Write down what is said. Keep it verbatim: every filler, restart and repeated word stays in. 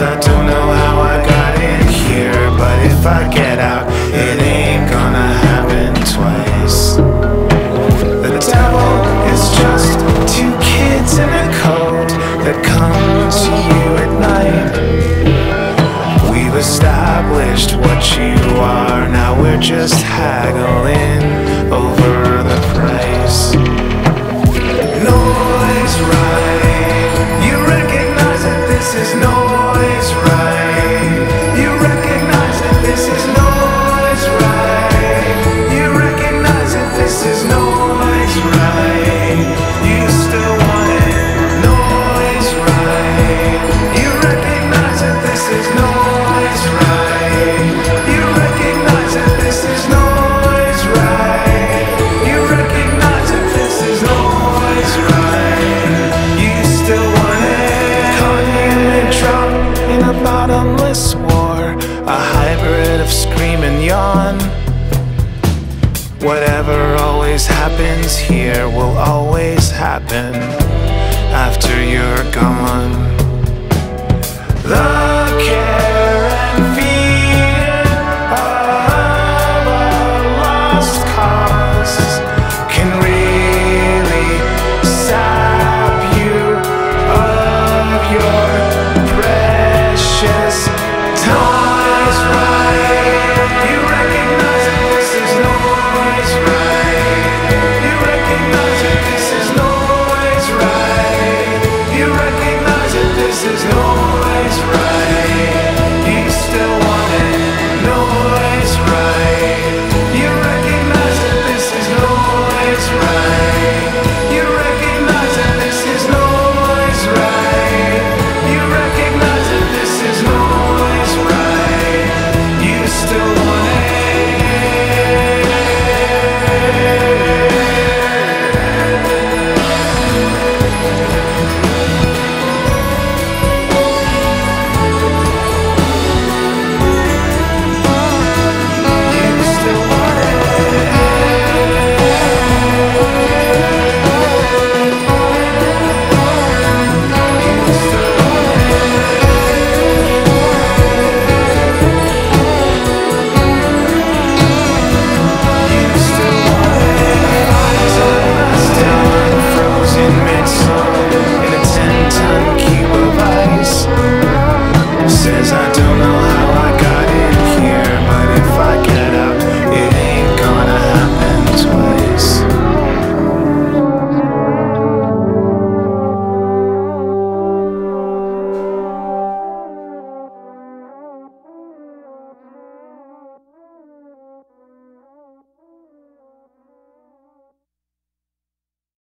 I don't know how I got in here, but if I get out, it ain't gonna happen twice. The devil is just two kids in a coat that come to you at night. We've established what you are, now we're just haggling over the price. Noise right, you recognize that this is noise right. You recognize that this is noise right. You recognize that this is noise right. You still want it, noise right. You recognize that this is noise right. You recognize that this is noise right. You recognize that this is noise right. You still want it. Caught in mid-drop in a bottomless war, a hybrid of scream and yawn. Whatever always happens here will always happen after you're gone. The care and fear of a lost cause can really sap you of your precious noise right. You recognize that this is noise right. You recognize that this is noise right. You recognize that this is noise right.